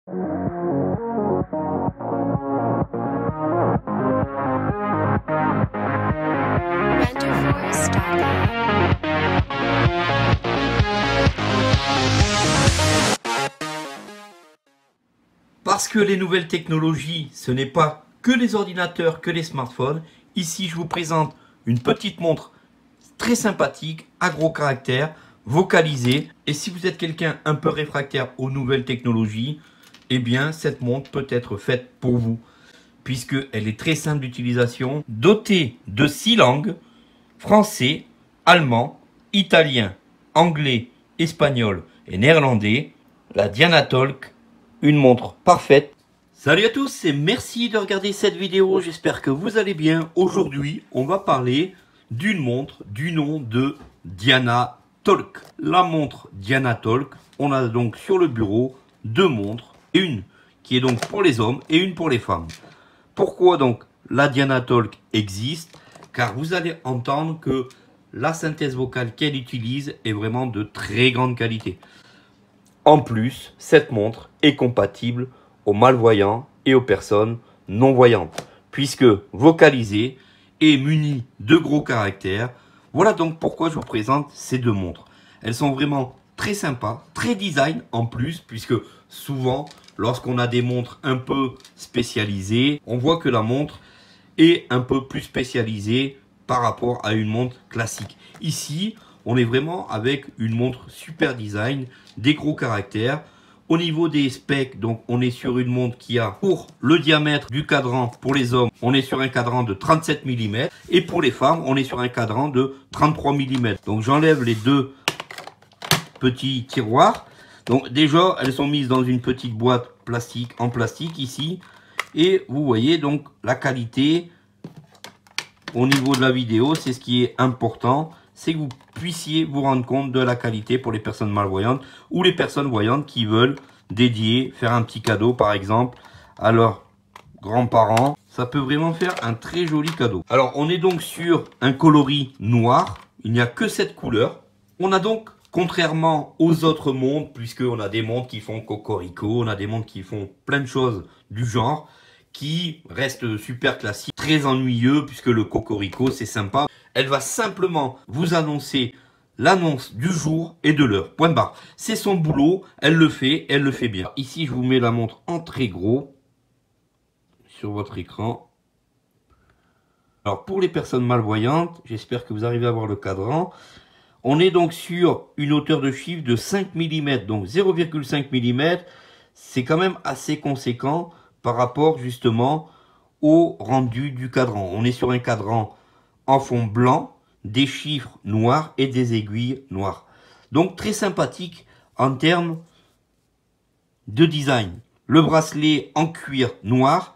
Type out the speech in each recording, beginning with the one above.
Parce que les nouvelles technologies, ce n'est pas que les ordinateurs, que les smartphones. Ici, je vous présente une petite montre très sympathique, à gros caractère, vocalisée. Et si vous êtes quelqu'un un peu réfractaire aux nouvelles technologies, eh bien, cette montre peut être faite pour vous, puisqu'elle est très simple d'utilisation, dotée de 6 langues, français, allemand, italien, anglais, espagnol et néerlandais. La Dianatalk, une montre parfaite. Salut à tous et merci de regarder cette vidéo, j'espère que vous allez bien. Aujourd'hui, on va parler d'une montre du nom de Dianatalk. La montre Dianatalk, on a donc sur le bureau deux montres, une qui est donc pour les hommes et une pour les femmes. Pourquoi donc la Dianatalk existe? Car vous allez entendre que la synthèse vocale qu'elle utilise est vraiment de très grande qualité. En plus, cette montre est compatible aux malvoyants et aux personnes non-voyantes, puisque vocalisée et munie de gros caractères. Voilà donc pourquoi je vous présente ces deux montres. Elles sont vraiment très sympas, très design en plus, puisque souvent, lorsqu'on a des montres un peu spécialisées, on voit que la montre est un peu plus spécialisée par rapport à une montre classique. Ici, on est vraiment avec une montre super design, des gros caractères. Au niveau des specs, donc on est sur une montre qui a pour le diamètre du cadran pour les hommes, on est sur un cadran de 37 mm et pour les femmes, on est sur un cadran de 33 mm. Donc j'enlève les deux petits tiroirs. Donc déjà, elles sont mises dans une petite boîte plastique en plastique ici et vous voyez donc la qualité au niveau de la vidéo, c'est ce qui est important. C'est que vous puissiez vous rendre compte de la qualité pour les personnes malvoyantes ou les personnes voyantes qui veulent dédier, faire un petit cadeau par exemple à leurs grands-parents. Ça peut vraiment faire un très joli cadeau. Alors on est donc sur un coloris noir, il n'y a que cette couleur. On a donc, contrairement aux autres montres, puisqu'on a des montres qui font cocorico, on a des montres qui font plein de choses du genre, qui restent super classiques, très ennuyeux puisque le cocorico c'est sympa. Elle va simplement vous annoncer l'annonce du jour et de l'heure. Point barre. C'est son boulot, elle le fait bien. Ici, je vous mets la montre en très gros sur votre écran. Alors, pour les personnes malvoyantes, j'espère que vous arrivez à voir le cadran. On est donc sur une hauteur de chiffre de 5 mm, donc 0,5 mm. C'est quand même assez conséquent par rapport justement au rendu du cadran. On est sur un cadran en fond blanc, des chiffres noirs et des aiguilles noires. Donc très sympathique en termes de design. Le bracelet en cuir noir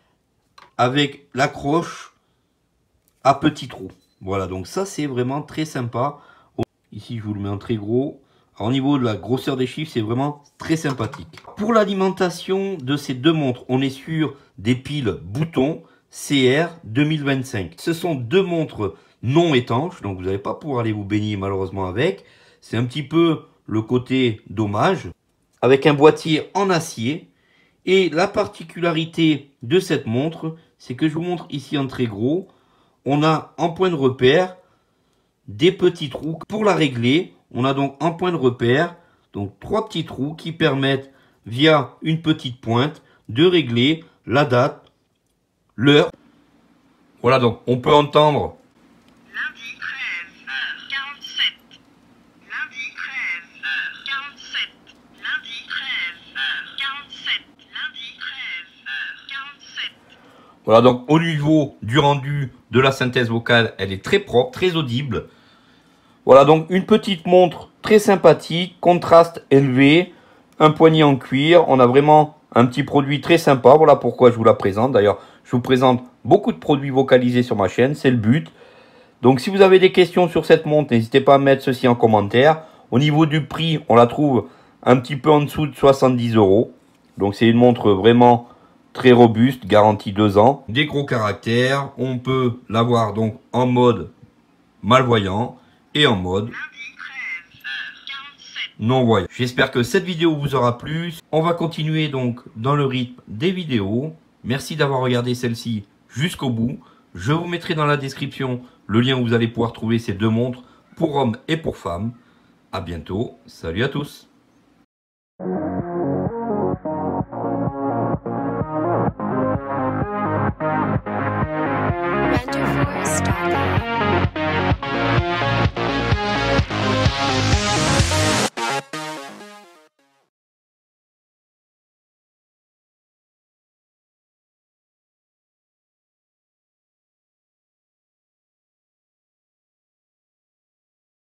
avec l'accroche à petits trous. Voilà, donc ça c'est vraiment très sympa. Ici je vous le mets en très gros. Alors, au niveau de la grosseur des chiffres, c'est vraiment très sympathique. Pour l'alimentation de ces deux montres, on est sur des piles boutons CR 2025. Ce sont deux montres non étanches, donc vous n'allez pas pouvoir aller vous baigner malheureusement avec. C'est un petit peu le côté dommage. Avec un boîtier en acier. Et la particularité de cette montre, c'est que je vous montre ici en très gros. On a en point de repère des petits trous. Pour la régler, on a donc en point de repère, donc 3 petits trous qui permettent, via une petite pointe, de régler la date, l'heure. Voilà, donc on peut entendre lundi 13h47, lundi 13h47, lundi 13h47, lundi 13h47. Voilà, donc au niveau du rendu de la synthèse vocale, elle est très propre, très audible. Voilà, donc une petite montre très sympathique, contraste élevé, un poignet en cuir. On a vraiment un petit produit très sympa. Voilà pourquoi je vous la présente. D'ailleurs, je vous présente beaucoup de produits vocalisés sur ma chaîne, c'est le but. Donc si vous avez des questions sur cette montre, n'hésitez pas à mettre ceci en commentaire. Au niveau du prix, on la trouve un petit peu en dessous de 70 €. Donc c'est une montre vraiment très robuste, garantie 2 ans. Des gros caractères, on peut l'avoir donc en mode malvoyant et en mode Lundi 13h47. Non, voilà. J'espère que cette vidéo vous aura plu. On va continuer donc dans le rythme des vidéos. Merci d'avoir regardé celle-ci jusqu'au bout. Je vous mettrai dans la description le lien où vous allez pouvoir trouver ces deux montres pour hommes et pour femmes. À bientôt. Salut à tous.